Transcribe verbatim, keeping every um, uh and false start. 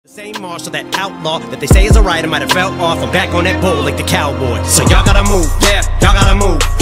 The same marshal, that outlaw that they say is a rider, might have fell off. I'm back on that bull like the cowboy. So y'all gotta move, yeah, y'all gotta move.